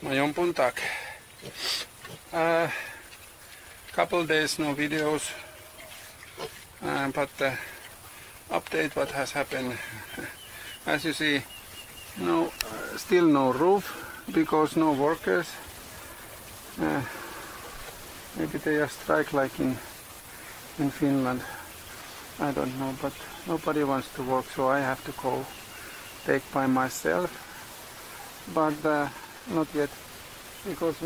my Puntak. Couple days no videos, but update what has happened. As you see, no, still no roof because no workers. Maybe they are strike like in Finland. I don't know, but nobody wants to work, so I have to go take by myself. But not yet, because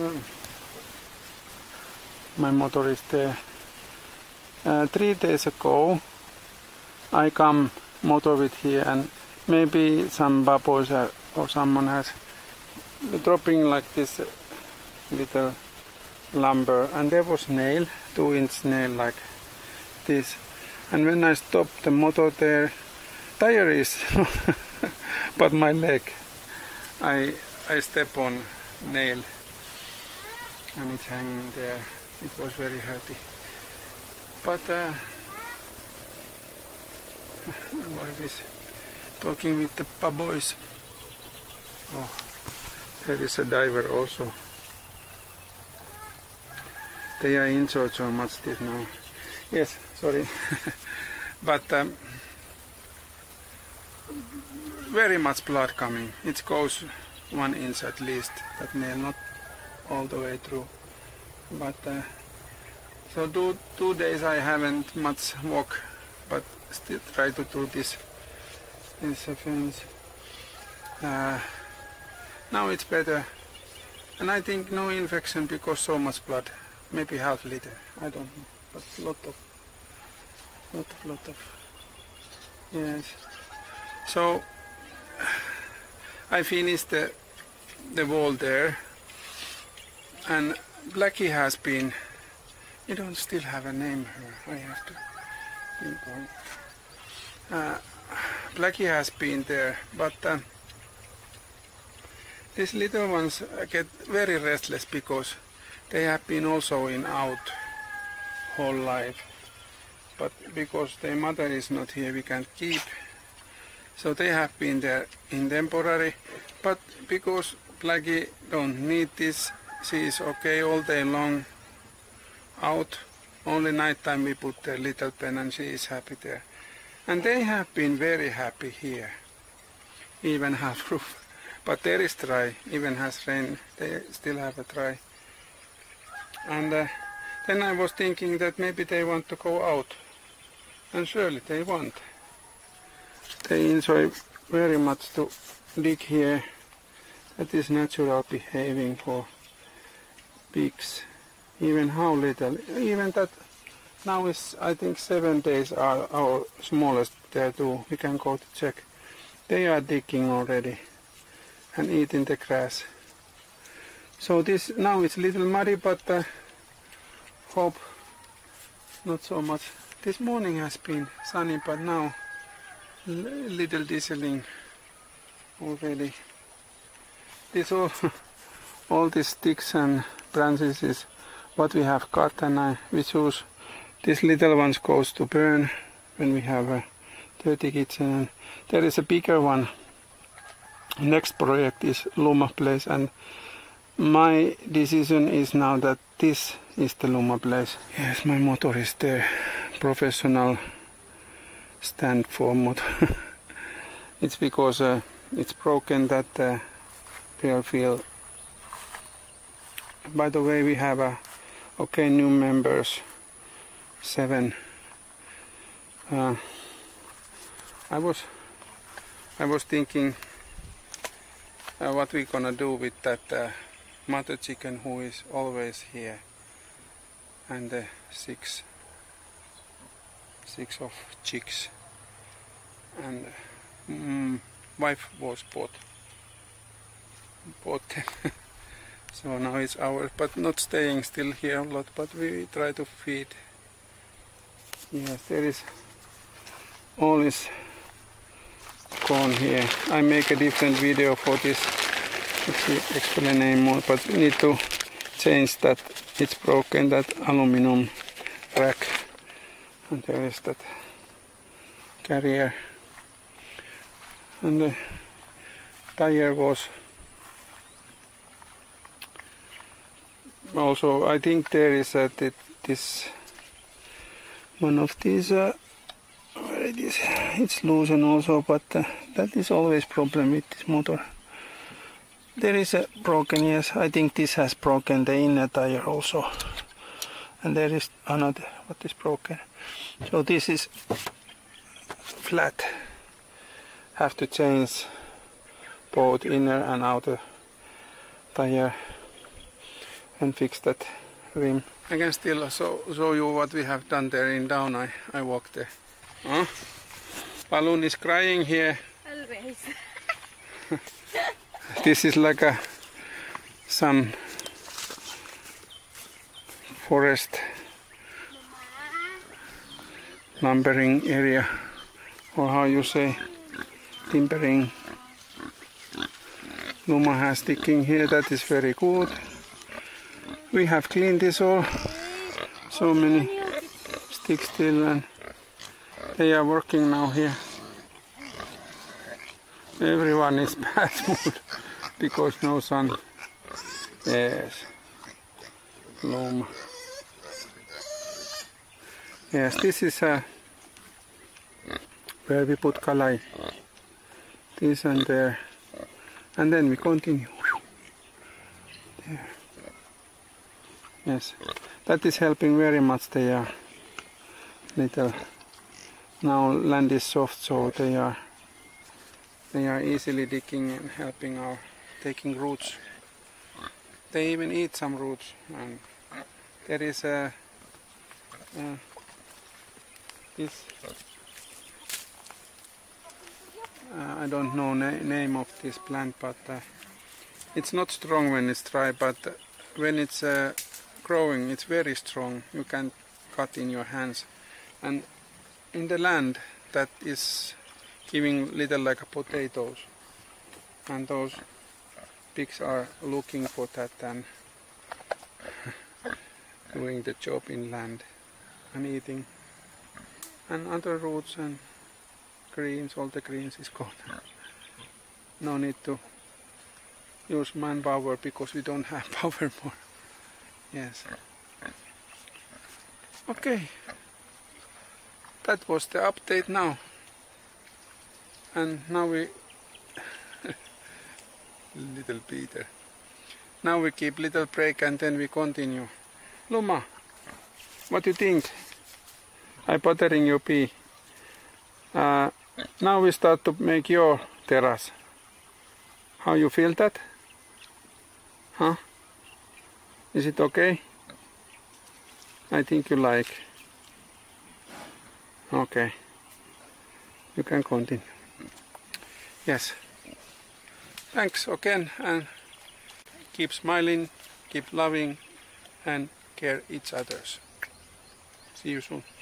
my motor is there. 3 days ago I come motor with here, and maybe some bubbles or someone has dropping like this little lumber, and there was nail, 2-inch nail like this, and when I stopped the motor there, tire is but my leg, I step on nail and it's hanging there. It was very hurty, but my wife is talking with the boys. Oh, there is a diver also. They are enjoyed so much this now. Yes, sorry. But very much blood coming. It goes 1 inch at least, that nail, not all the way through. But so 2 days I haven't much walk, but still try to do this fence. Now it's better, and I think no infection because so much blood. Maybe half liter, I don't know, but lot of. Yes. So I finished the wall there, and Blackie has been. You don't still have a name here. I have to think on. Blackie has been there, but these little ones get very restless because they have been also in out whole life, but because their mother is not here, we can't keep. So they have been there in temporary, but because Blackie don't need this, she is okay all day long out. Only night time we put their little pen and she is happy there. And they have been very happy here, even half roof. But there is dry, even has rain, they still have a dry. And then I was thinking that maybe they want to go out, and surely they want. They enjoy very much to dig here. That is natural behaving for pigs. Even how little, even that now is, I think 7 days are our smallest there too. We can go to check. They are digging already and eating the grass. So this now it's a little muddy, but hope not so much. This morning has been sunny, but now little drizzling already. This all these sticks and branches is what we have cut, and we choose these little ones goes to burn when we have a dirty kitchen. And there is a bigger one. Next project is Luma Place, and my decision is now that this is the Luma Place. Yes, my motor is there. Professional stand for motor. It's because it's broken that real feel. By the way, we have okay new members, 7. I was thinking what we gonna do with that mother chicken who is always here, and 6 of chicks, and wife was bought them. So now it's ours, but not staying still here a lot, but we try to feed. Yes, there is all is gone here. I make a different video for this. Let's explain more, but we need to change that. It's broken, that aluminum rack, and there is that carrier, and the tire was also I think there is this one of these where it is, it's loosened also, but that is always problem with this motor. There is a broken, yes, I think this has broken the inner tire also, and there is another what is broken. So this is flat, have to change both inner and outer tire and fix that rim. I can still show you what we have done there in down. I walked there. Balloon is crying here. Always. This is like some forest lumbering area, or how you say, timbering. Luma has sticking here, that is very good. We have cleaned this all, so many sticks still, and they are working now here. Everyone is bad mood because no sun. Yes, Luma. Yes, this is where we put kalai. This and there. And then we continue. There. Yes, that is helping very much. They are little. Now land is soft, so they are easily digging and helping our taking roots. They even eat some roots. And there is this. I don't know name of this plant, but it's not strong when it's dry, but when it's growing it's very strong. You can cut in your hands, and in the land that is giving little like potatoes, and those pigs are looking for that and doing the job in land and eating, and other roots and greens, all the greens is gone. No need to use manpower because we don't have power more. Yes. Okay. That was the update now. And now we little Peter. Now we keep little break and then we continue. Luma, what do you think? I'm bothering you, P. Now we start to make your terrace. How you feel that? Huh? Is it okay? I think you like. Okay. You can continue. Yes. Thanks again, and keep smiling, keep loving, and care each others. See you soon.